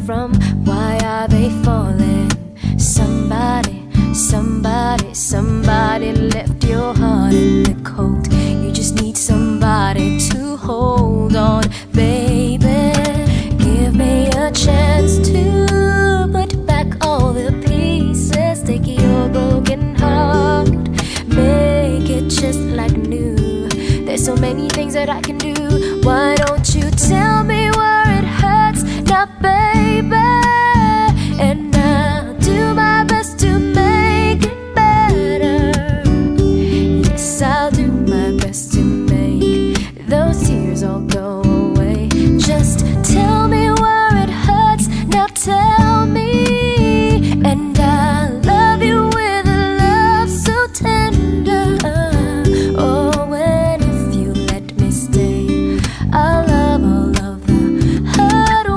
from? Why are they falling? Somebody, somebody, somebody left your heart in the cold. You just need somebody to hold on, baby. Give me a chance to put back all the pieces. Take your broken heart, make it just like new. There's so many things that I can do. Why don't you tell me where it hurts now, baby? And I'll do my best to make it better. Yes, I'll do my best to make those tears all go away. Just tell me where it hurts now, tell me. And I'll love you with a love so tender. Oh, and if you let me stay, I'll love all of the hard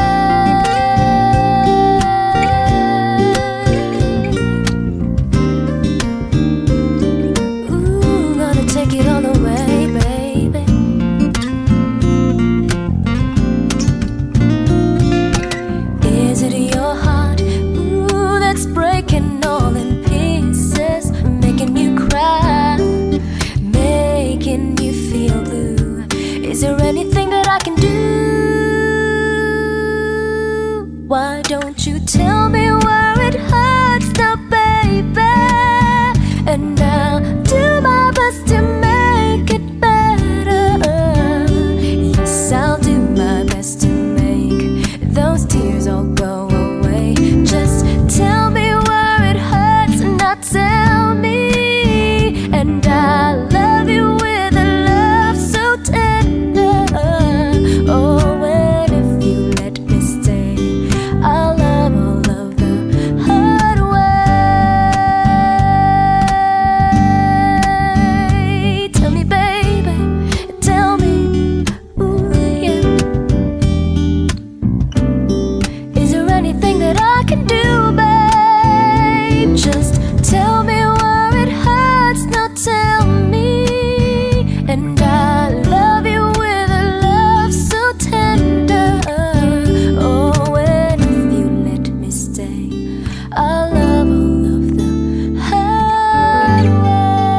way. Ooh, gonna take it all away, baby. Is it your heart, ooh, that's breaking all in pieces, making you cry, making you feel blue? Is there anything that I can do? Why don't you tell me where it hurts now, baby? And I'll do my best to make it better. Yes, I'll do my best to make those tears all go away. Just tell me where it hurts now, tell me. And I'll love you with a love so tender. Oh, and if you let me stay, I'll love all of the hard way. Tell me, baby, tell me, ooh, yeah. Is there anything that I can do, babe? Just tell me where it hurts now, tell me. And I love you with a love so tender. Oh, and if you let me stay, I'll love all of the hard way.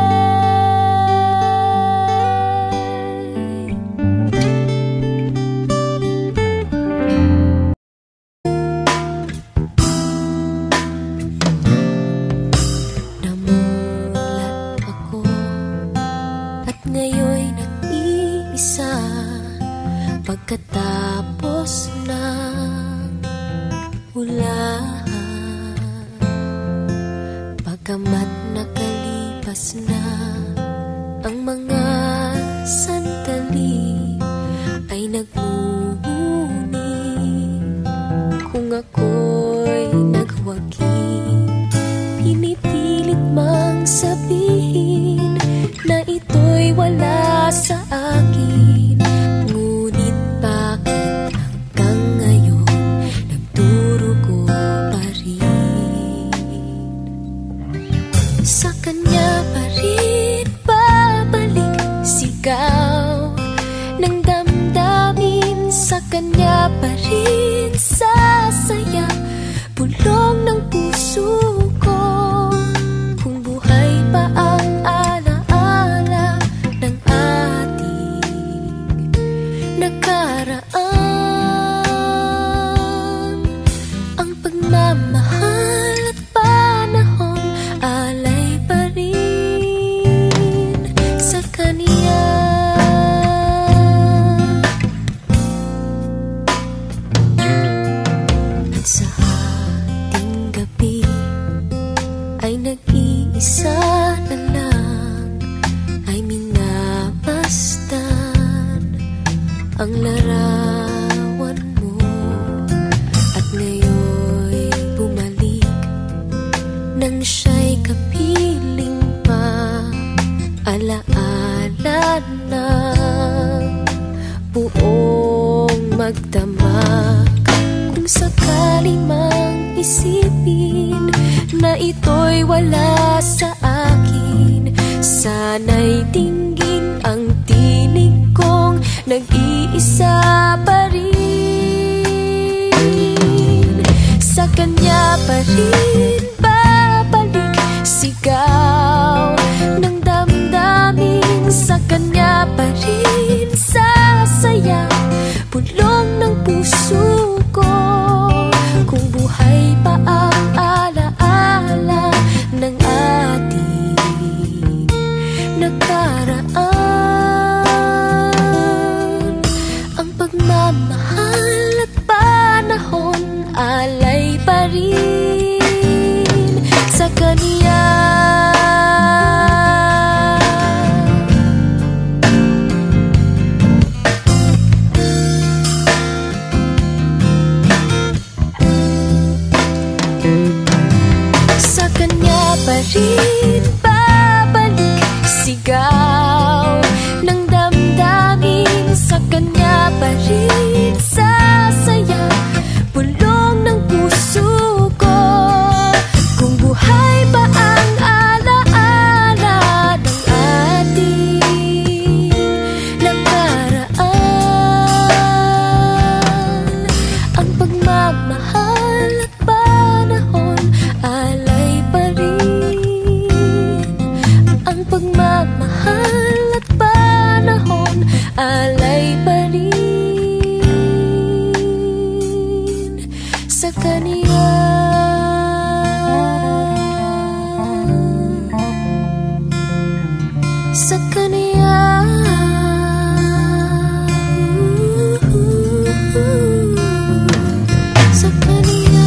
Namulat ako at ngayon'y nag-iisa. Pagkatapos ng ulan, pagkamat nakalipas na ang mga sandali, ay nagmumuni kung ako'y nagwagi. Pinipilit mang sabihin na ito'y wala sa akin. Ngunit bakit hanggang ngayon nagdurugo pa rin? Sa kanya pa rin babalik sigaw ng damdamin. Sa kanya pa rin sasaya bulong ng puso ko. Kung buhay pa ang alaala ng ating nakaraan, ang pagmamahal at panahon alay pa rin sa kaniya. At sa ating gabi ay nag-iisa na lang, ay minamasdan ang larawan mo. At ngayon'y bumalik nang siya'y kapiling pa, alaala ng buong magdamag. Kung sakali mang isipin na ito'y wala sa akin, sana'y dinggin ang tinig kong nag-iisa pa rin. sa kanya pa rin babalik. Sigaw ng damdamin, sa kanya pa rin sasaya. Bulong ng puso ko, kung buhay pa ang alaala ng ating nakaraan. Ang pagmamahal at panahon, alay pa rin sa kanya. Sa kanya pa rin babalik. Sigaw ng damdamin, sa kanya pa rin sasaya. Bulong ng puso ko, kung buhay pa ang alaala ng ating nakaraan. Ang pagmamahal at panahon, alay pa rin. Ang pagmamahal at panahon, alay pa rin sa kanya. Sa kanya. Sa kanya.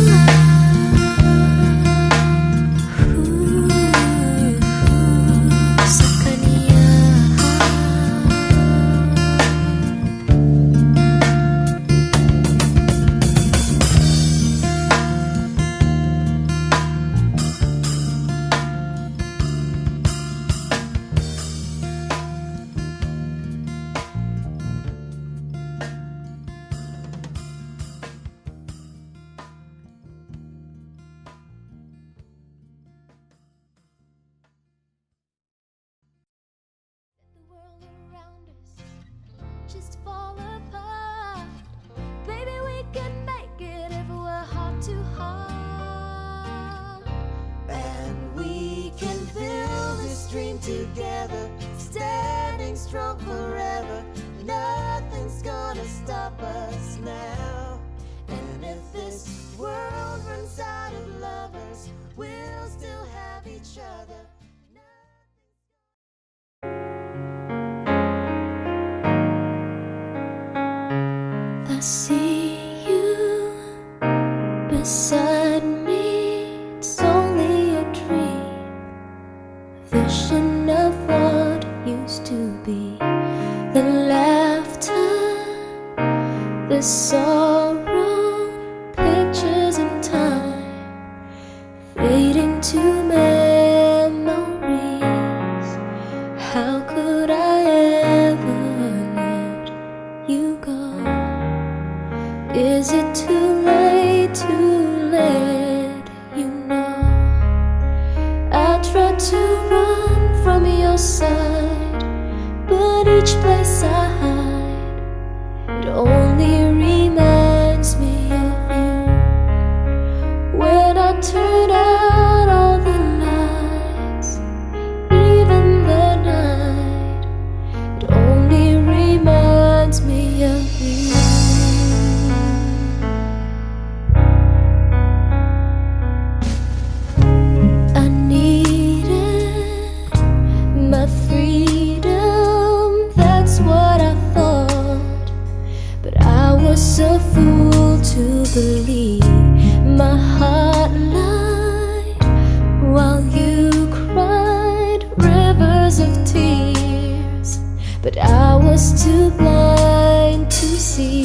Sa kanya. Just fall apart. Baby, we can make it if we're heart to heart. And we can build this dream together, standing strong forever. Nothing's gonna stop us now. And if this world runs out of lovers, we'll still have each other. I see you beside me. It's only a dream, vision of what used to be. The laughter, the sorrow, pictures in time, fading to memories. How could I ever let you go? Is it too late to let you know? I tried to run from your side, but each place I hide, it only reminds me of you. When I turn out all the lights, even the night, it only reminds me of you. A fool to believe my heart lied while you cried rivers of tears, but I was too blind to see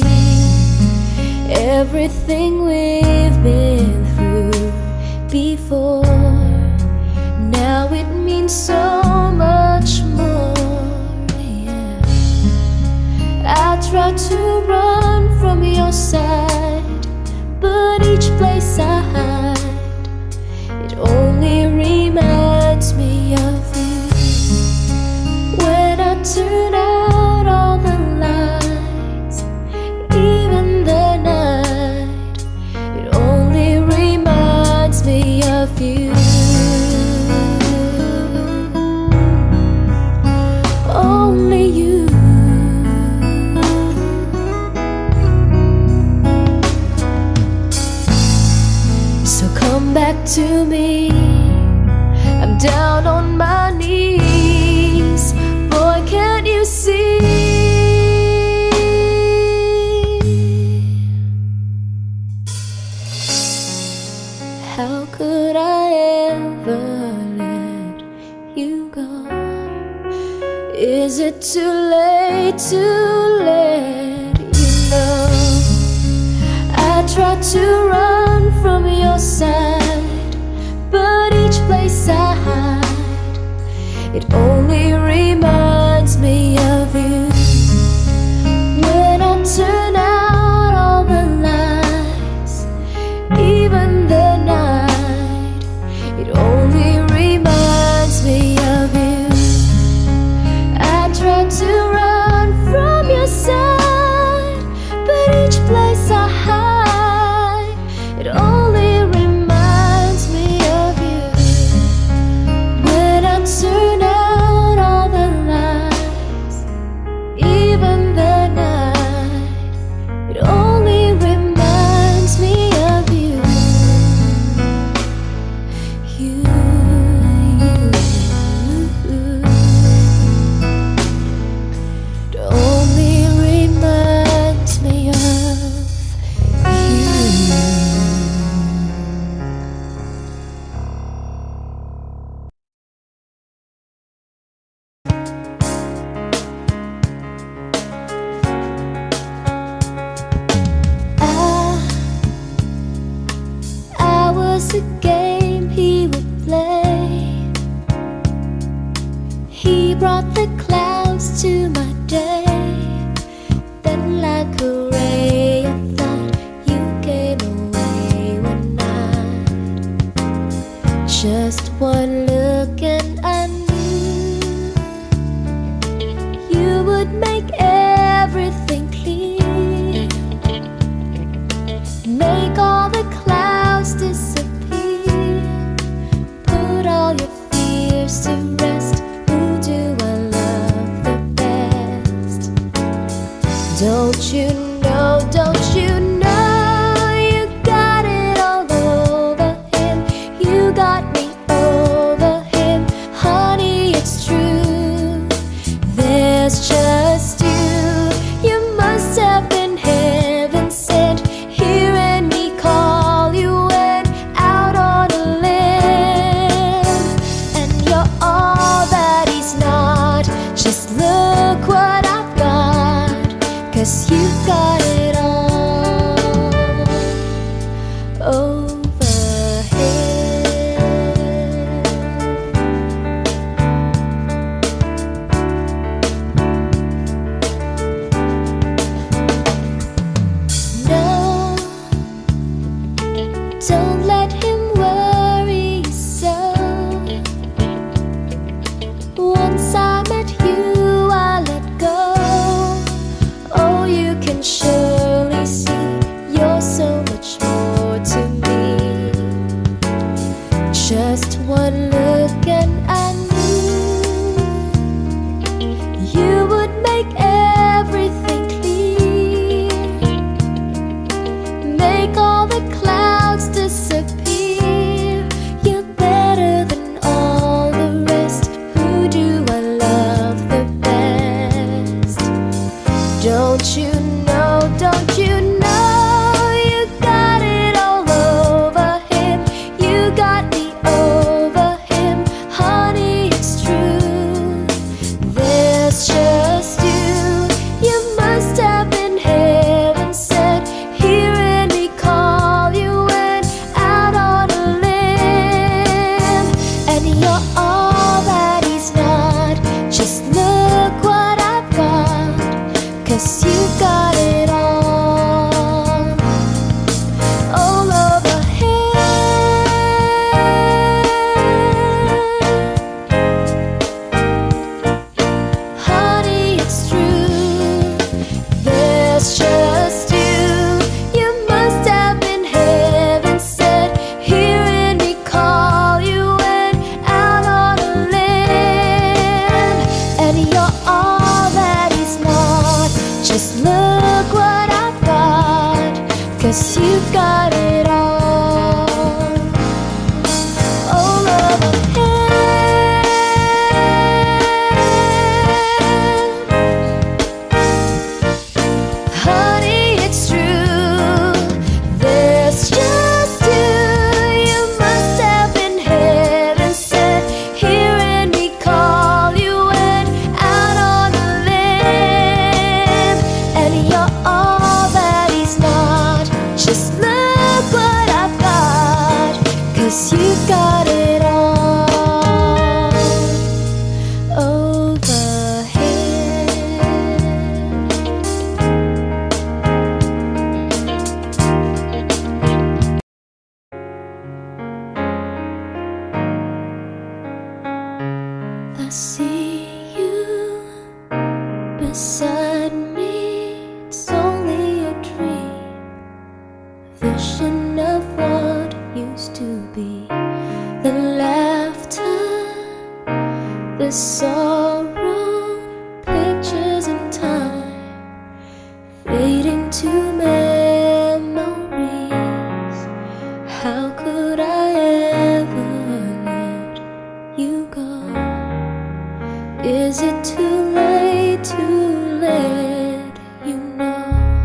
everything we've been through before. Now it means so much more, yeah. I tried to run from your side, but each place I hide, it only reminds me of you. When I turn out all the lights, even the night, it only back to me. I'm down on my knees. Boy, can't you see? How could I ever let you go? Is it too late to let you know? I tried to run from your side, but each place I hide, it only reminds me of you. When I turn out all the lights, even the night, it only reminds me of you. I tried to run from your side, but each place I hide, it only reminds me of you. When I turn out all the lights, even the night, it only reminds me of you. You, it only reminds me of you. I was a game he would play. He brought the clouds to my day. Then like a ray of light, you came away one night. Just one look and I knew you would make everything clear, make all the clouds disappear, put all your fears to rest. Who do I love the best? Don't you know, don't you know, you got it all over him. You got me over him, honey, it's true. There's just you, you must have been heaven sent. Hearing me call, you went out on a limb, and you're all that he's not. Just look what I've got, 'cause you've got it all over him. No, don't let him worry you so. Once I met you, I let go. Oh, you can surely see you're so much more to me. Just one look and I knew you would make everything clear, make all the clouds disappear. You're better than all the rest. Who do I love the best? Don't you know, don't you know, you got it all over him. You got me over him, honey, it's true. There's just you must have been heaven sent. Hearing me call, you went out on a limb, and you're all that he's not. Just look what I've got, 'cause you've got it all over him. Honey, it's true. There's just you must have been heaven sent. Hearing me call, you went out on a limb, and you're all that he's not. Just look what I've got, 'cause you've got it all vision of what used to be, the laughter, the sorrow, pictures in time, fading to memories. How could I ever let you go? Is it too late to let you know?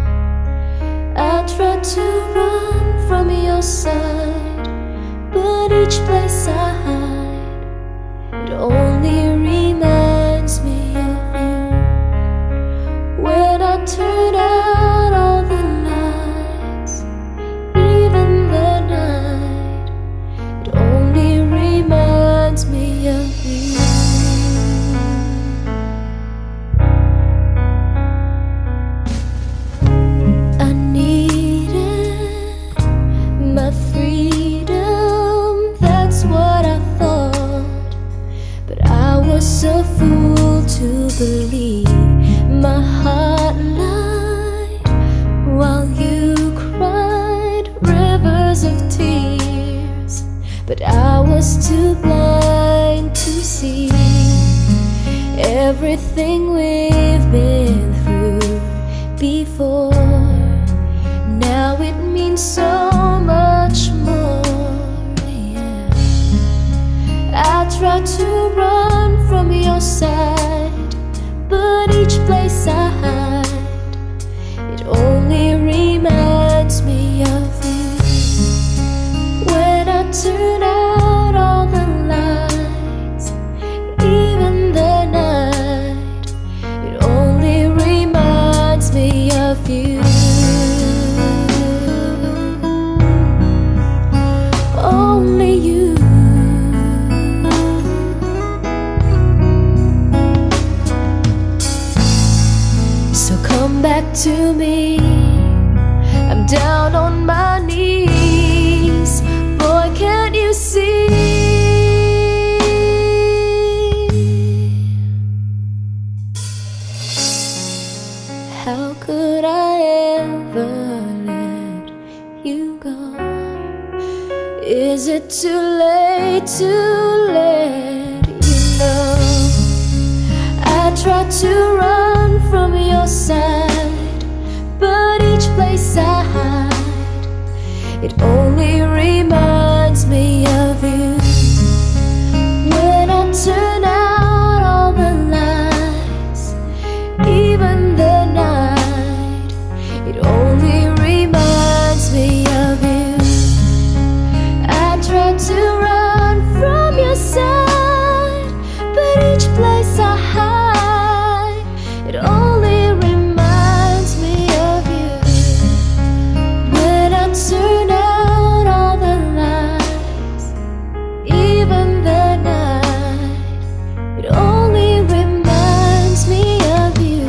I tried to run from your side, but each place I hide, it only reminds me of you. When I turn out all the lights, even the night, it only reminds me of you. A fool to believe my heart lied while you cried rivers of tears, but I was too blind to see everything we've been through before. Now it means so much more, yeah. I tried to run from your side, but each place I hide, it only reminds me of you. When I turn out all the lights, even the night, it only reminds me of you. Only you. Come back to me, I'm down on my knees. Boy, can't you see? How could I ever let you go? Is it too late to let you know? I tried to run from your side, but each place I hide, it only reminds me of you. When I turn out all the lights, even the night, it only reminds me of you. I tried to run from your side, but each place I hide, it only reminds me of you. When I turn out all the lights, even the night, it only reminds me of you.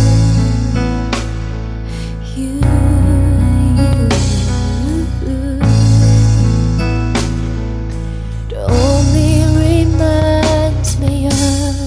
It only reminds me of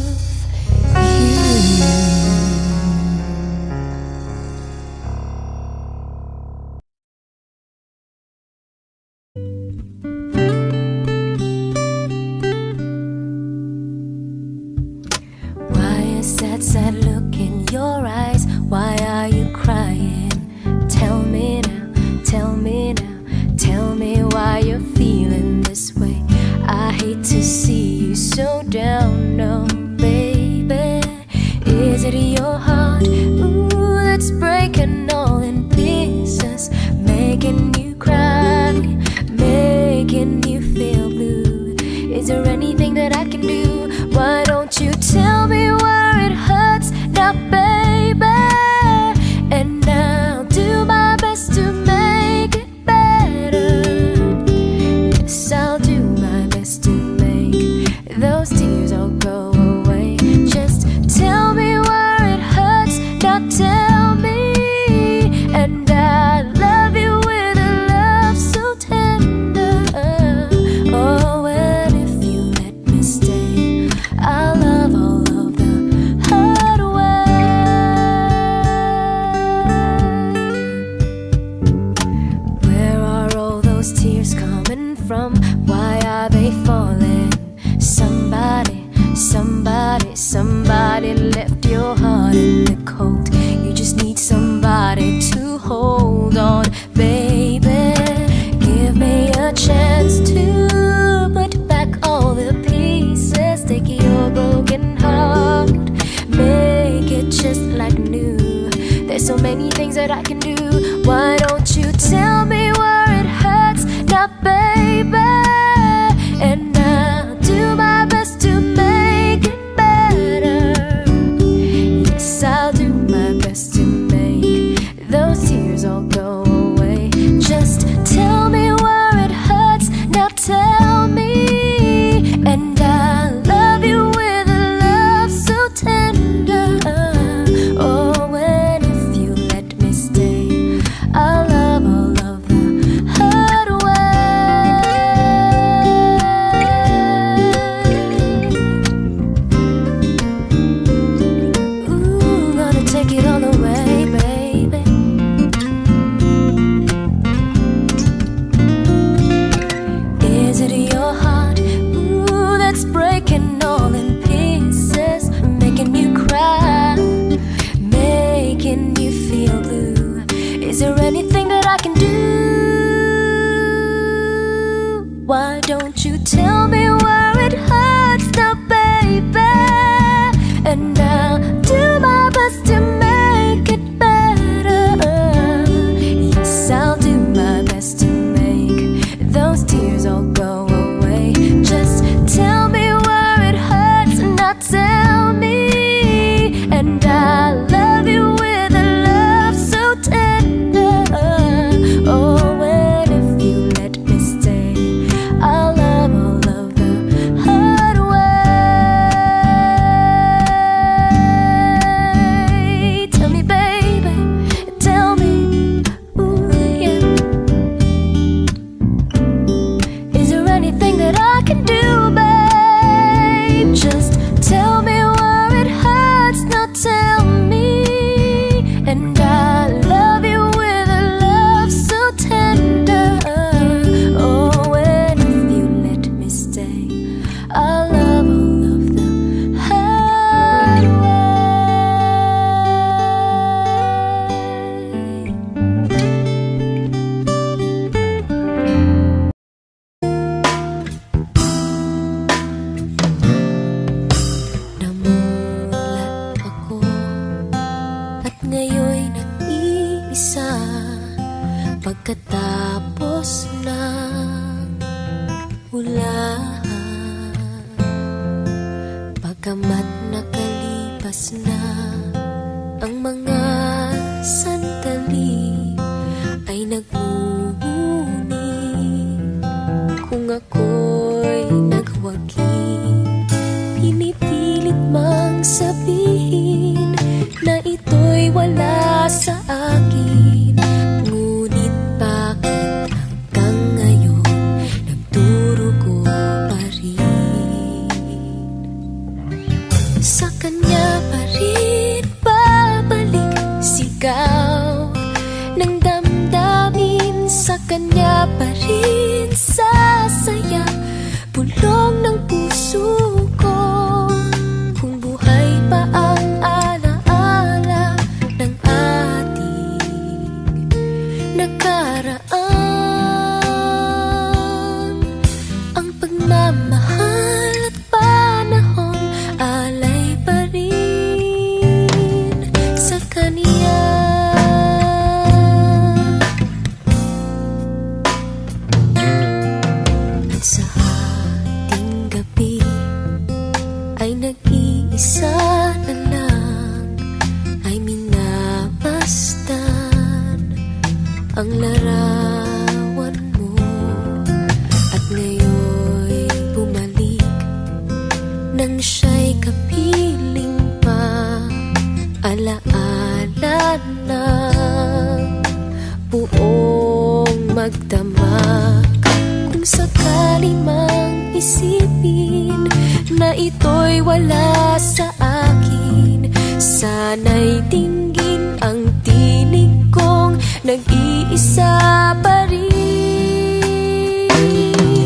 that sad look in your eyes. Why are you crying? Tell me now, tell me now, tell me why you're feeling this way. I hate to see you so down, no baby. Is it your heart, ooh, that's breaking all in pieces, making you cry, making you feel blue? Is there anything that I can do? Why don't you tell me where it hurts now, baby? And I'll do my best to make it better. Yes, I'll do my best to make those tears all go away. Just tell me where it hurts now, tell me. And I love you with a love so tender. from? Why are they falling? Somebody, somebody, somebody left your heart in the cold. You just need somebody to hold on, baby. Give me a chance to put back all the pieces. Take your broken heart, make it just like new. There's so many things that I can do. Why don't you tell me where it hurts now, baby? And I'll do my best to make it better. Yes, I'll do my best to make those tears all go away. Just tell me where it hurts now, tell me. And I'll love you with a love so tender. Oh, and if you let me stay, I'll love all of the hurt away. Ooh, gonna take it all away, baby. Is it your heart, ooh, that's breaking all in pieces, making you cry, making you feel blue? Is there anything that I can do? Why don't you tell me where it hurts now, baby? And I'll do my best to make it better. Yes, I'll do my best to make those tears all go away. Just tell me where it hurts, not tell me. And I'll love you with a love so tender. Oh, and if you let me stay, I'll love all of the hurt away. Tell me, baby, tell me, ooh, yeah. Is there anything that I can do, babe? Just tell me where it hurts, now tell me. And I love you with a love so tender. Oh, and if you let me stay, I'll love all of the hurt away. Namulat ako at ngayon'y nag-iisa. Pagkatapos ng ulan, pagkamat nakalipas na ang mga sandali, ay nagmumuni kung ako'y nagwagi. Pinipilit mang sabihin na ito'y wala sa akin. Ngunit bakit hanggang ngayon nagdurugo pa rin? Sa kanya pa rin babalik, sigaw ng damdamin. Sa kanya pa rin sasaya, bulong ng puso ko. Kung buhay pa ang alaala ng ating nakaraan, ang pagmamahal at panahon alay pa rin sa kaniya. At sa ating gabi ay nag-iisa na lang, ay minabastan ang larawan mo. At ngayon'y bumalik nang siya'y kapiling pa, alaala ng buong magdamag. Kung sakali mang isipin na ito'y wala sa akin, sana'y dinggin ang tinig kong nag-iisa pa rin.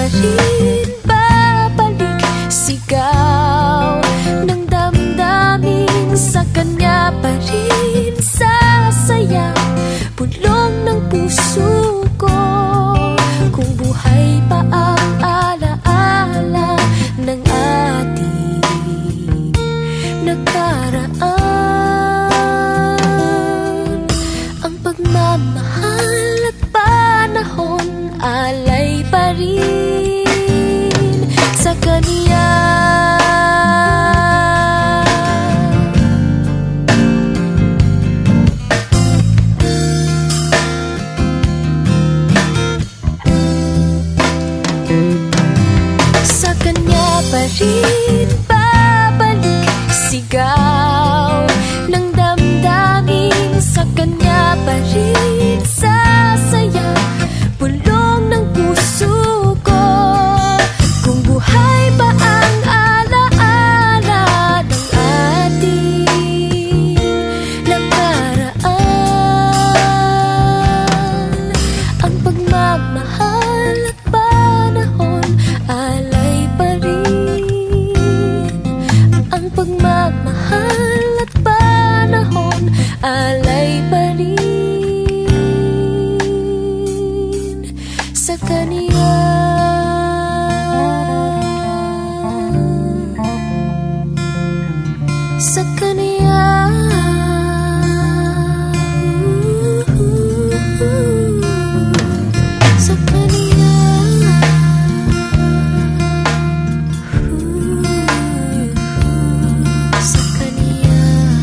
rin babalik. Sigaw ng damdamin, sa kanya pa rin sasayaw. Bulong ng puso ko, kung buhay pa ang alaala ng ating nakaraan. Ang pagmamahal at panahon, alay pa rin sa kanya. Sa kanya pa rin babalik. Sigaw ng damdamin, sa kanya pa rin sasayaw. Bulong ng puso ko, kung buhay pa ang alaala ng ating nakaraan. Ang pagmamahal at panahon, alay pa rin. Ang pagmamahal at panahon, alay pa rin sa kanya. Sa kanya. Sa kanya. Sa kanya.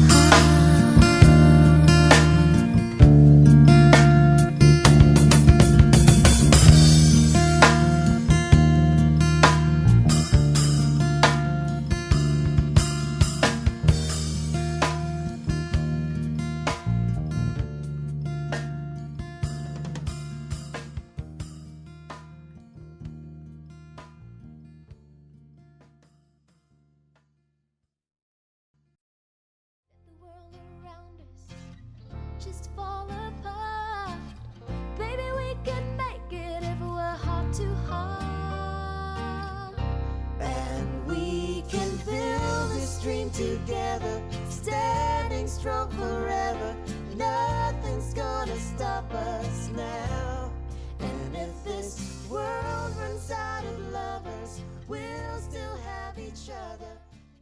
The world around us just fall apart. Baby, we can make it if we're heart to heart. And we can build this dream together, standing strong forever. Nothing's gonna stop us now. And if this world runs out of lovers, we'll still have each other.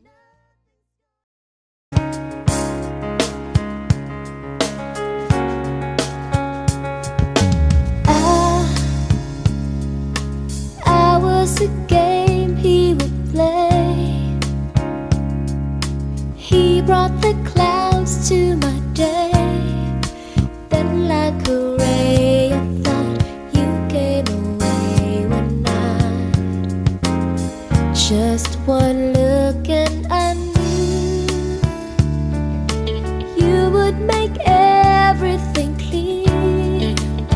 I was a game he would play. He brought the clouds to my day. Then like a ray of light, you came away one night. Just one look and I knew you would make everything clear.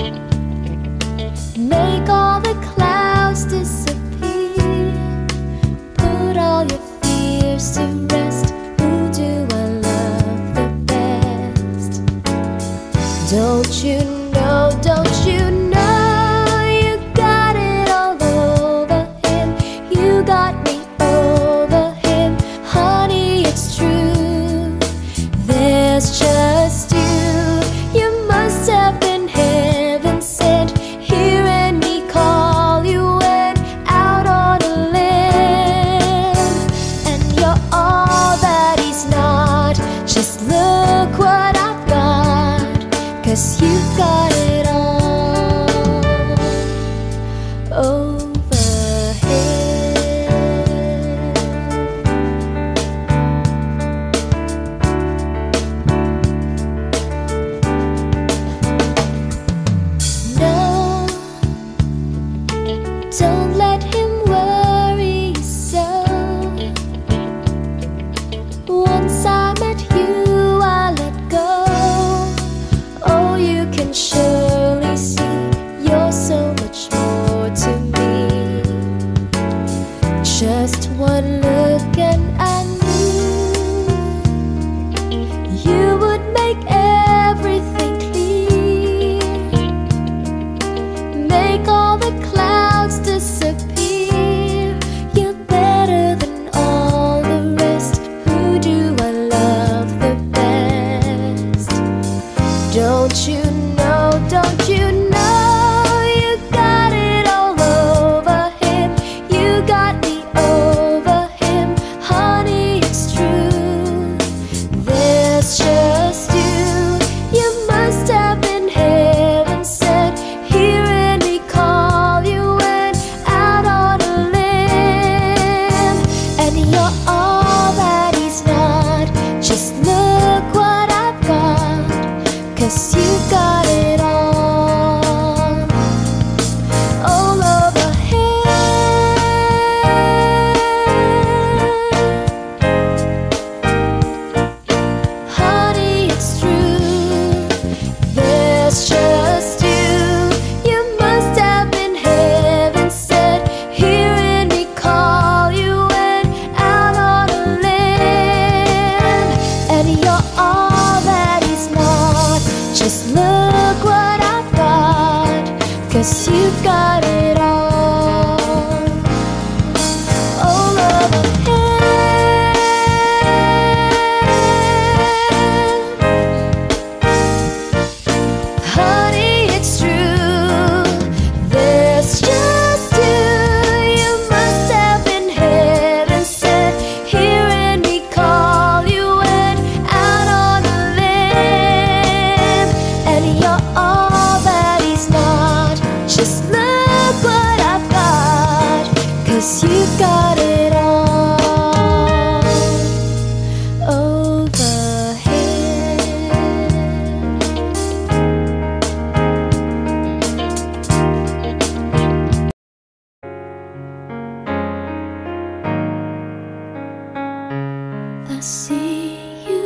Make all the clouds disappear. Put all your fears to rest. Who do I love the best? Don't you know, don't you know, you got it all over him. You got me over him. Honey, it's true. There's just you. You must have been heaven sent. Hearing me call, you went out on a limb. And you're all that he's not. Just look what I've got, 'cause you've got it all over him. No, don't let him worry you so. Once I met you, I let go. Oh, you can surely see you're so much more to me. Just one look and I knew you would make everything clear. Make all the clouds disappear. 'cause you've got it all over the head. Honey, it's true, there's just you. You must have been heaven sent, hearing me call. You went out on a limb, and you're all that he's not. Just look what I've got, 'cause you've got it all overhead. I see you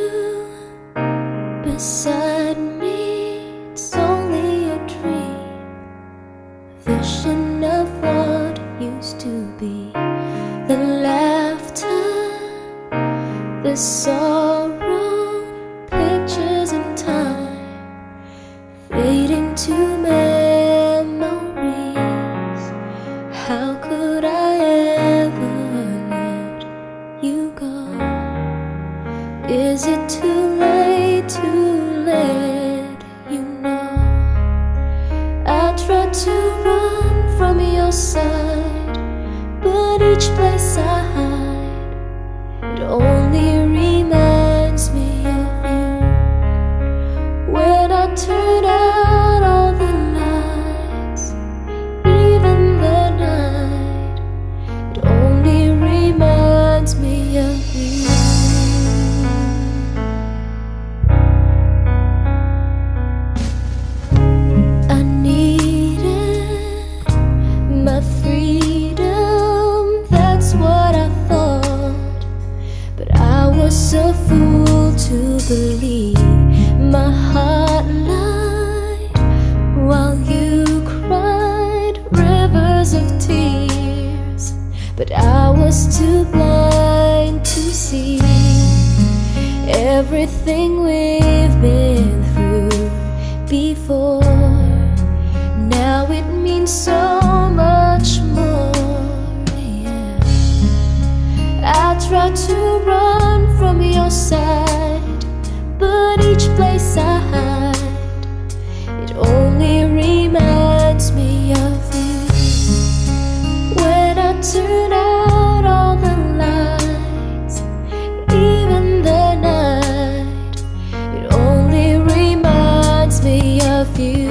beside me, it's only a dream, vision of what used to be. The laughter, the sorrow, pictures in time, fading to memories. How could I ever let you go? Is it too late to let you know? I tried to run from your side, but each place I hide, it only reminds me of you. When I turn out all the lights, even the night, it only reminds me of you. I needed my freedom, that's what I thought, but I was a fool to believe my heart lied while you cried rivers of tears. But I was too blind to see everything we've been through before. Now it means so much more, yeah. I try to run from your side, but each place I hide, it only reminds me of you. When I turn out all the lights, even the night, it only reminds me of you.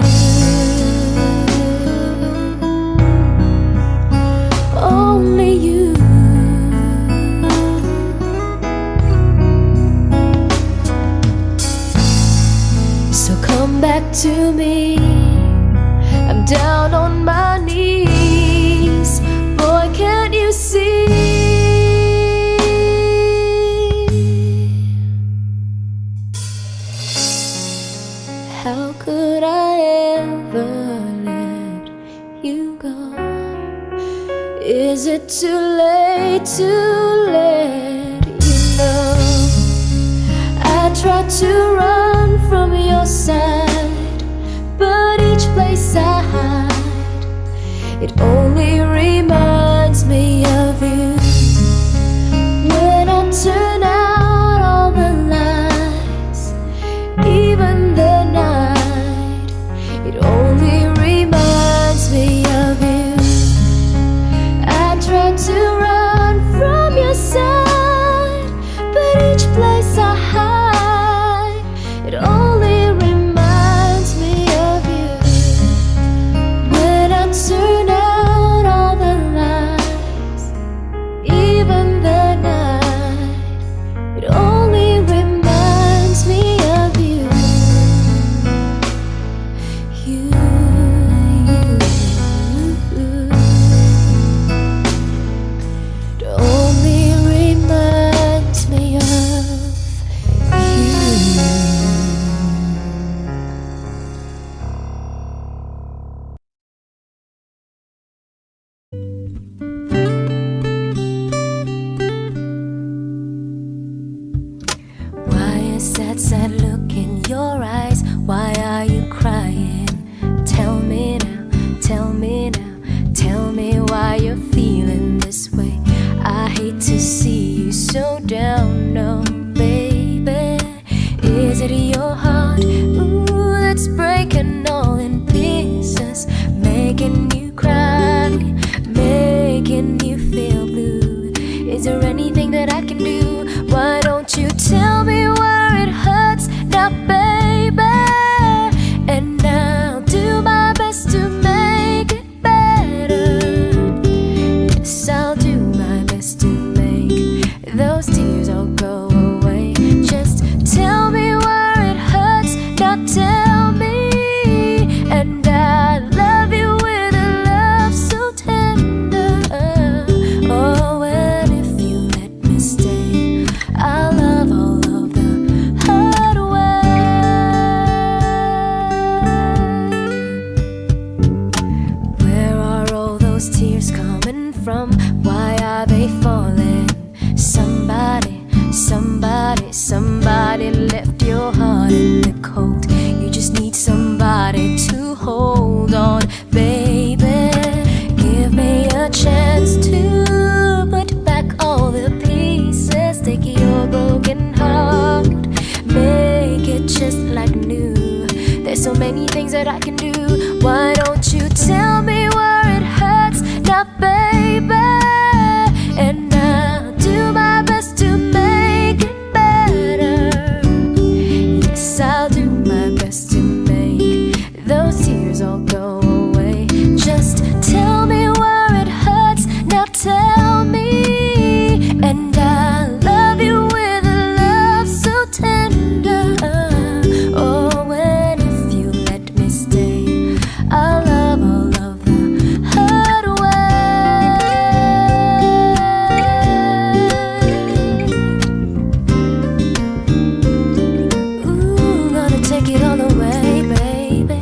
Only you. So come back to me, I'm down on my knees. Boy, can't you see? How could I ever let you go? Is it too late to let you know? I tried to run from your side, but each place I hide, it only reminds me of you. When I turn out all the lights, even the night, it only reminds me of you. I tried to run from your side, but each place I hide, it only reminds me of you. When I turn out all the lights, even the night, it only reminds me of you. You, you're feeling this way. I hate to see you so down, no, baby. Is it your heart, ooh, that's breaking all in pieces, making you cry, making you feel blue? Is there anything that I can do? Why don't you tell me where it hurts now, baby? And I'll do my best to make it better. Yes, I'll do my best to make those tears all go away. Just tell me where it hurts now, tell me. And I love you with a love so tender. Oh, and if you let me stay, I'll love all of the hard way. Where are all those tears coming from? Why are they falling? Somebody left your heart in the cold. You just need somebody to hold on, baby. Give me a chance to put back all the pieces. Take your broken heart, make it just like new. There's so many things that I can do. Why don't you tell me where it hurts now, baby? And I'll do my best to make it better. Yes, I'll do my best to make those tears all go away. Just tell me where it hurts now, tell me. And I love you with a love so tender. Oh, and if you let me stay, I'll love all of the hard way. Ooh, gonna take it all away, baby.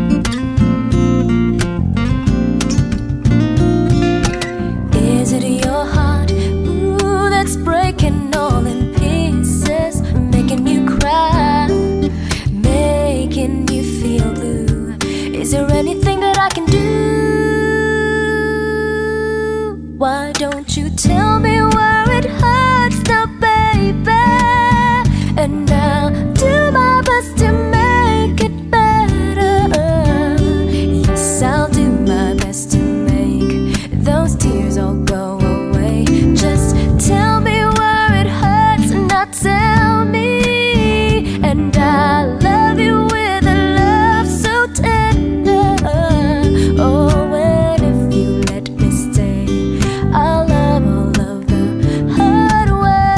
Is it your heart, ooh, that's breaking all in pieces, making you cry, making you feel blue? Is there anything that I can do? Why don't you tell me where it hurts now, baby? And I'll do my best to make it better. Yes, I'll do my best to make those tears all go away. Just tell me where it hurts now, tell me. And I love you with a love so tender. Oh, and if you let me stay, I'll love all of the hard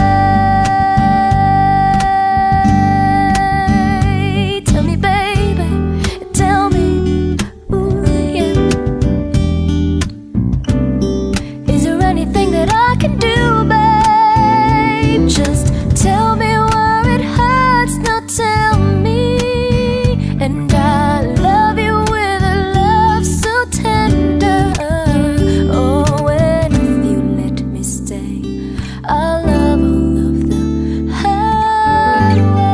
way. Tell me, baby, tell me, ooh, yeah. Is there anything that I can do, babe? Just tell me where it hurts now, tell me. And I love you with a love so tender. Oh, and if you let me stay, I'll love all of the hard way.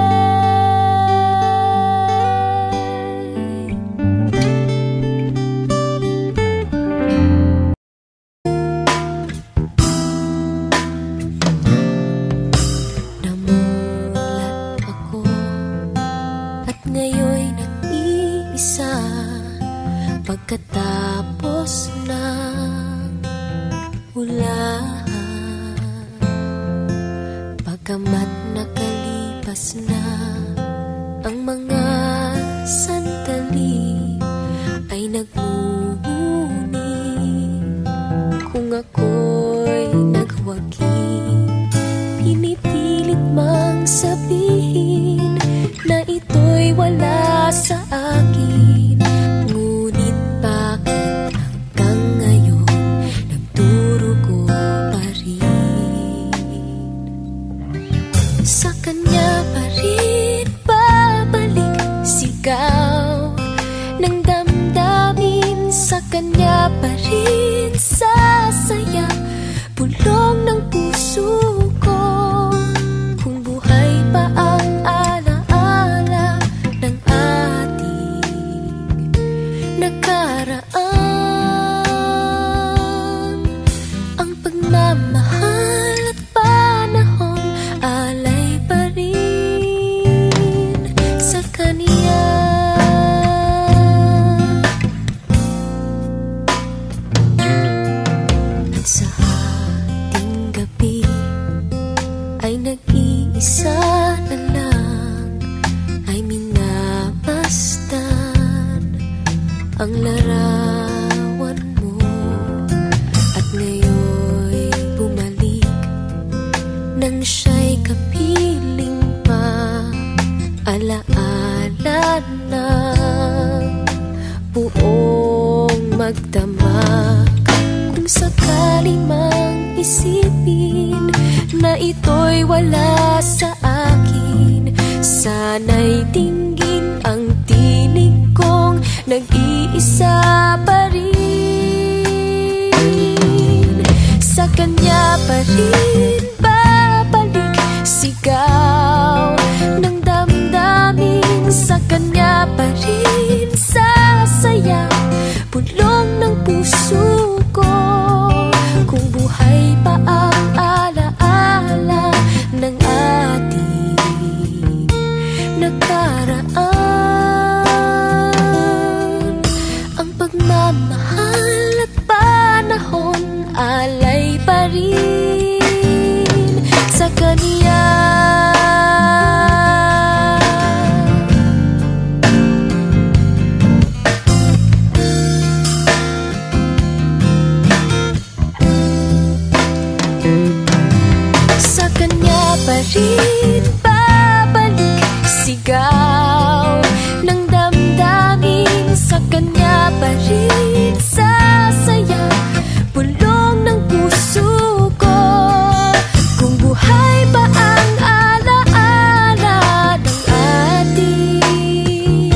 Namulat ako at ngayon'y nag-iisa. Pagkatapos ng ulan, pagkamat nakalipas na ang mga sandali, ay nagmumuni kung ako'y nagwagi. Pinipilit mang sabihin na ito'y wala sa akin. Ngunit bakit hanggang ngayon nagdurugo pa rin? Sa kanya pa rin babalik sigaw ng damdamin. Sa kanya pa rin sasaya bulong ng puso ko. Kung buhay pa ang alaala ng ating nakaraan, ang larawan mo, at ngayon'y bumalik nang siya'y kapiling pa, alaala ng buong magdamag. Kung sakali mang isipin na ito'y wala sa akin, sana'y dinggin ang tinig kong nag-iisa pa rin. Sa kanya pa rin babalik, sigaw ng damdamin. Sa kanya pa rin sasaya, bulong ng puso ko. Kung buhay pa ang alaala ng ating nakaraan, ang pagmamahal at panahon alay pa rin sa kanya. Sa kanya pa rin babalik, sigaw ng damdamin. Sa kanya pa rin sasaya, bulong ng puso ko. Kung buhay pa ang alaala ng ating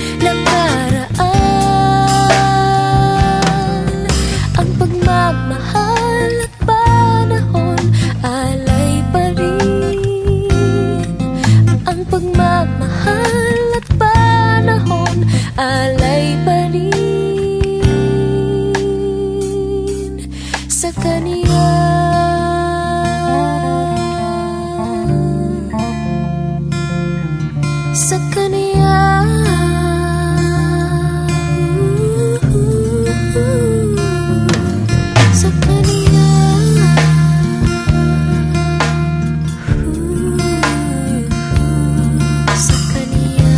nakaraan, ang pagmamahal at panahon alay pa rin. Ang pagmamahal at panahon alay pa rin sa kanya. Sa kanya. Sa kanya. Sa kanya.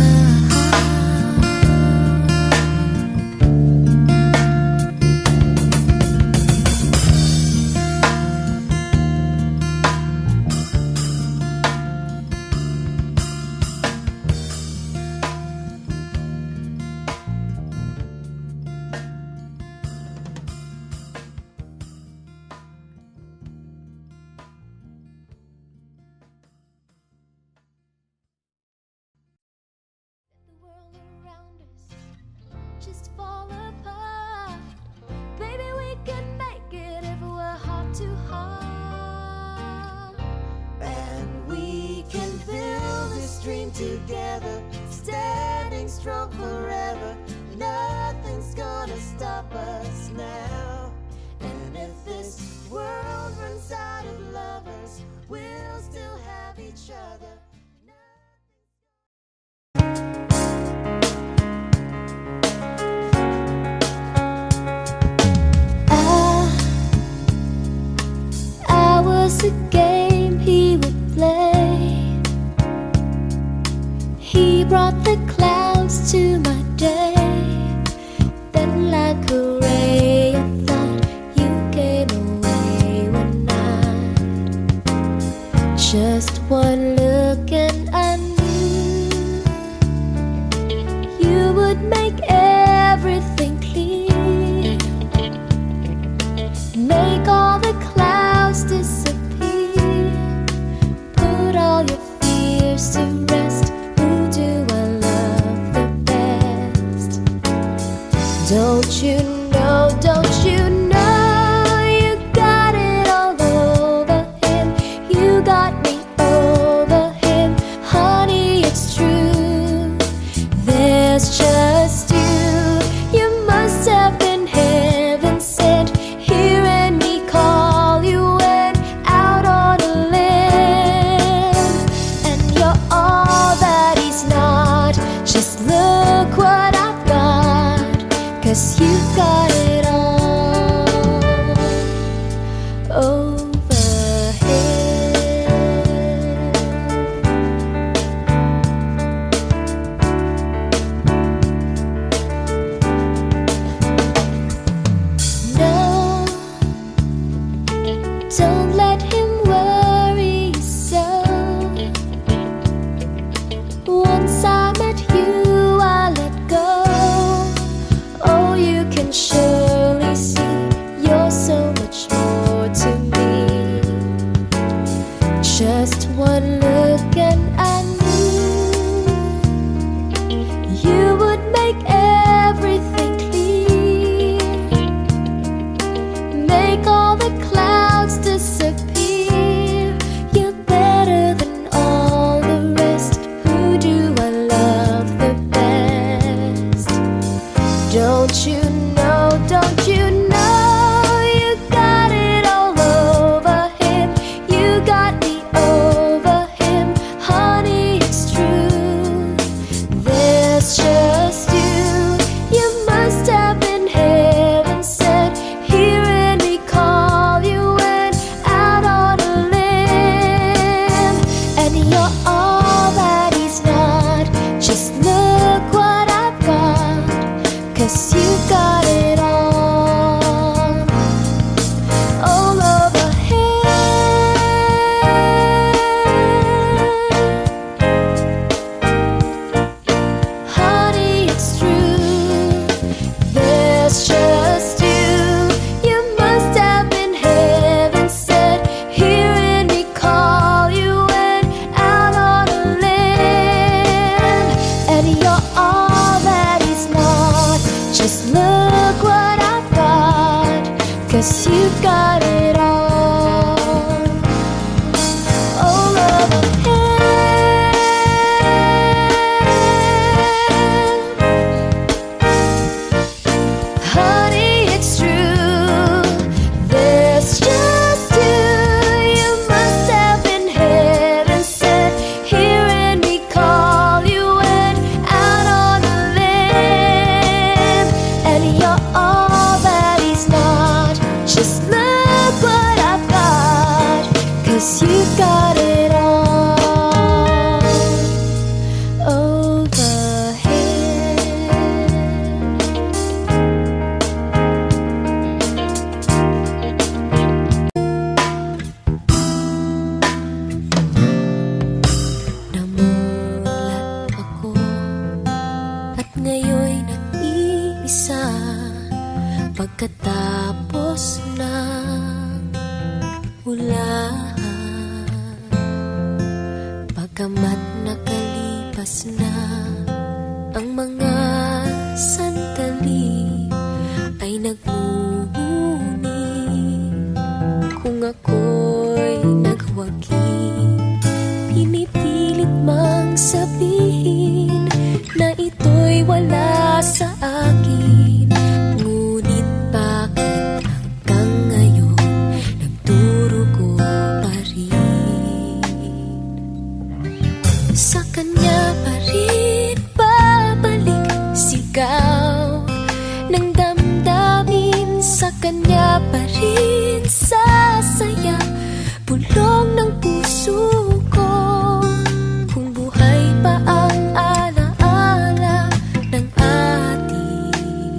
Just fall apart. Baby, we can make it if we're heart to heart. And we can build this dream together, standing strong forever. Nothing's gonna stop us now. And if this world runs out of lovers, we'll still have each other. Was a game he would play. He brought the clouds to my day. Then like a ray of light, you came away one night. Just one look and I knew you would make everything clear, make all the clouds disappear, put all your fears to rest. Who do I love the best? Don't you know, don't you know, you got it all over him. You got me over him. Honey, it's true, there's just you. You must have been heaven sent, hearing me call you went out on a limb. And you're all that he's not. Just look what I've got, 'cause you've got it all over him. surely see you're so much more to me. Just one look and I knew you would make everything clear, make all the clouds disappear. You're better than all the rest. Who do I love the best? Don't you know, don't you know, you got it all over him. You got me over him, honey, it's true. There's just you. You must have been heaven sent, hearing me call you and out on a limb. And you're all that he's not. Just look what I've got, 'cause you got it all over him. Honey, it's true. There's just you. You must have been heaven sent, hearing me call you and out on a limb. And you're all that he's not. Just look what I've got, 'cause you've got it all over him. Honey, it's true. There's just you. You must have been heaven sent, hearing me call you and out on a limb. And you're all that he's not. Just look what I've got, 'cause you've got it all over him. Namulat ako at ngayon'y nag-iisa, pagkatapos ng ulan. Pagkamat nakalipas na ang mga sandali, ay nagmumuni kung ako'y nagwagi. Pinipilit mang sabihin na ito'y wala sa akin, ngunit bakit hanggang ngayon nagdurugo pa rin? Sa kanya pa rin babalik, sigaw ng damdamin. Sa kanya pa rin sasaya, bulong ng puso ko. Kung buhay pa ang alaala ng ating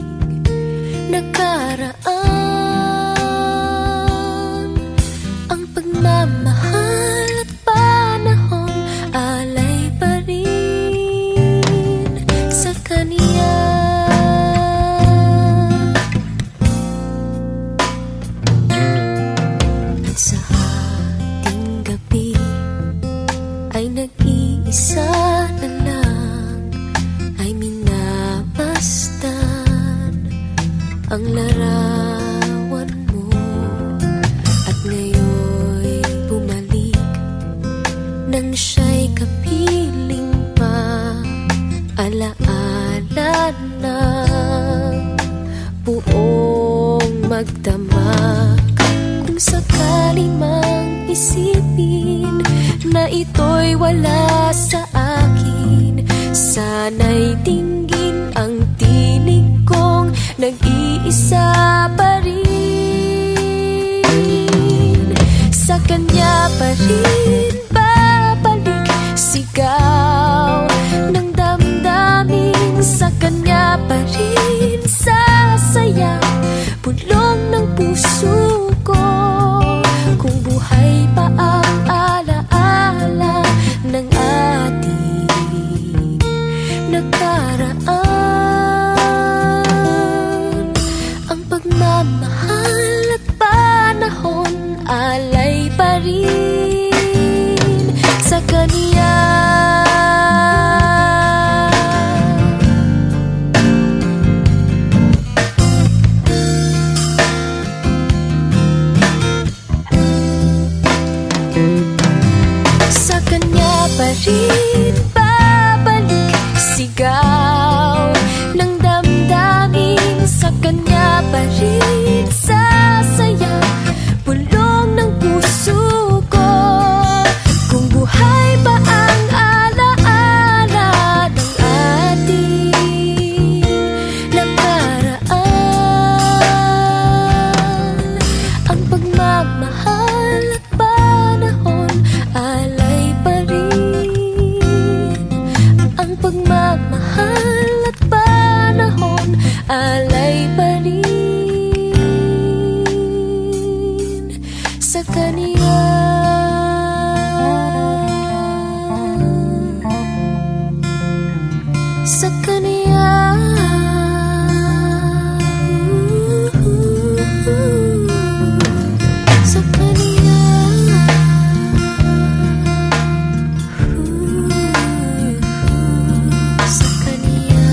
nakaraan, ang pagmamahal at panahon alay pa rin sa kaniya. At sa ating gabi ay nag-iisa na lang, ay minabastan ang larawan mo. At ngayon'y bumalik nang siya'y kapiling pa, alaala ng buong magdamag. Kung sakali mang isipin na ito'y wala sa akin, sana'y dinggin ang tinig kong nag-iisa pa rin. Sa kanya pa rin babalik, sigaw ng damdamin. Sa kanya pa rin sasaya, bulong ng puso ko. Kung buhay pa ang alaala ng ating nakaraan, alay panin sa kaniya. Sa kaniya. Sa kaniya. Sa kaniya.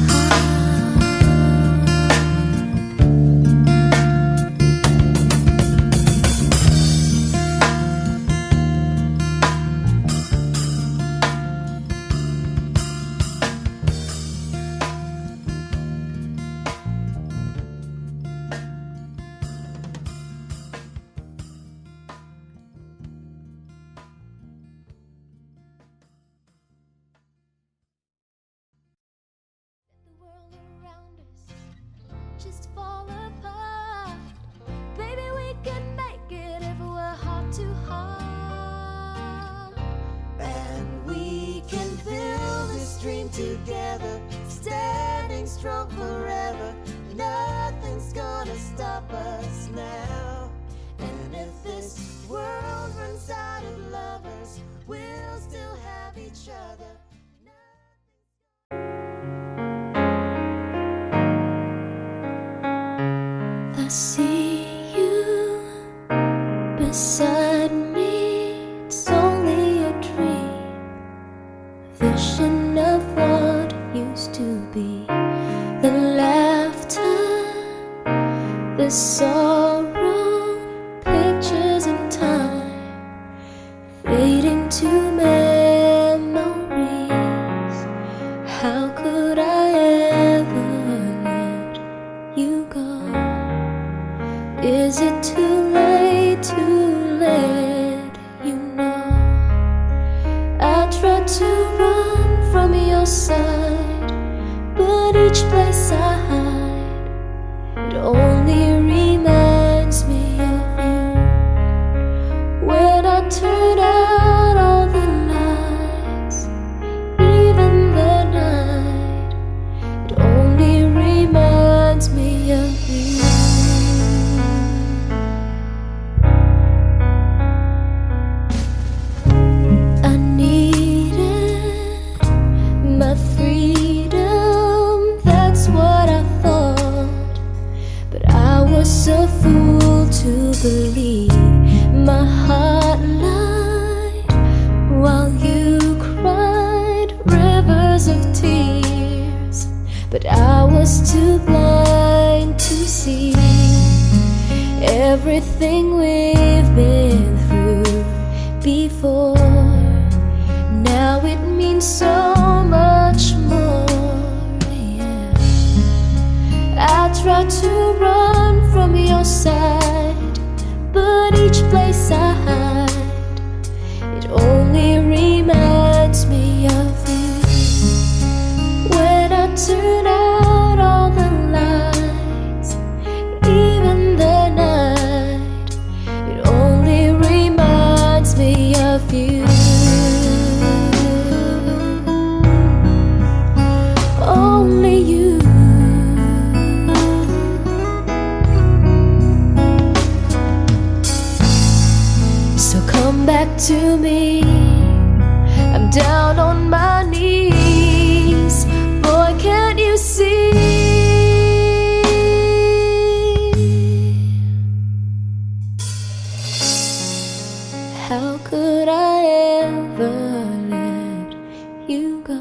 Just fall apart. Baby, we can make it if we're heart to heart. And we can build this dream together, standing strong forever. Nothing's gonna stop us now. And if this world runs out of lovers, we'll still have each other. I see you beside me. It's only a dream, vision of what used to be. The laughter, the sorrow, pictures in time, fading to memories. How could I ever let you go? Is it too late to let you know? I tried to run from your side, but each place I hide, it only reminds me of you. When I turn out all the lights, even the night, it only reminds me of you. A fool to believe my heart lied while you cried rivers of tears, but I was too blind to see everything we've been through before. Now it means so much more, yeah. I tried to run from your side, but each place I hide, it only reminds me of you. When I turn out all the lights, even the night, it only reminds me of you. Only you. Come back to me, I'm down on my knees. Boy, can't you see? How could I ever let you go?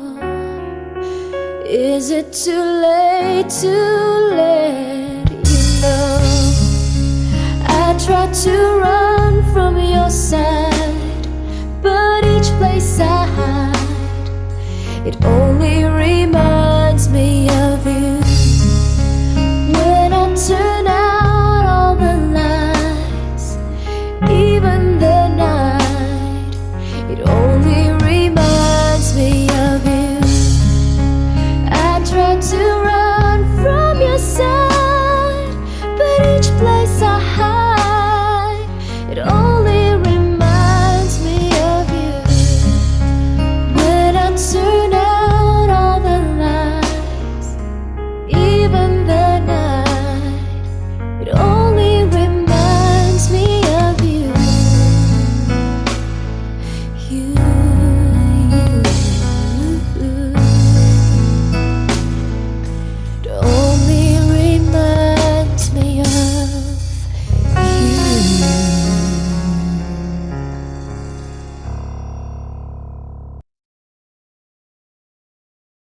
Is it too late to let you know? I tried to run from your side, but each place I hide, it only